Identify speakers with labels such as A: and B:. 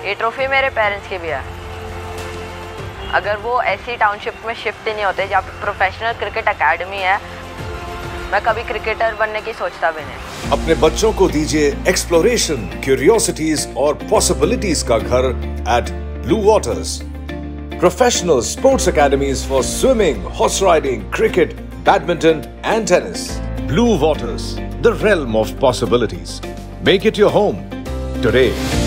A: ये ट्रॉफी मेरे पेरेंट्स की भी है। अगर वो ऐसी टाउनशिप में शिफ्ट ही नहीं होते जहाँ पे प्रोफेशनल क्रिकेट एकेडमी है, मैं कभी क्रिकेटर बनने की सोचता भी नहीं।
B: अपने बच्चों को दीजिए एक्सप्लोरेशन, क्यूरियोसिटीज और पॉसिबिलिटीज का घर at blue waters. Professional sports academies for swimming, horse riding, cricket, badminton and tennis. Blue Waters, the realm of possibilities. Make it your home today.